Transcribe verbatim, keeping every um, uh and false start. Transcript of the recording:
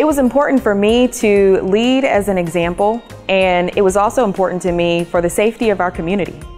It was important for me to lead as an example, and it was also important to me for the safety of our community.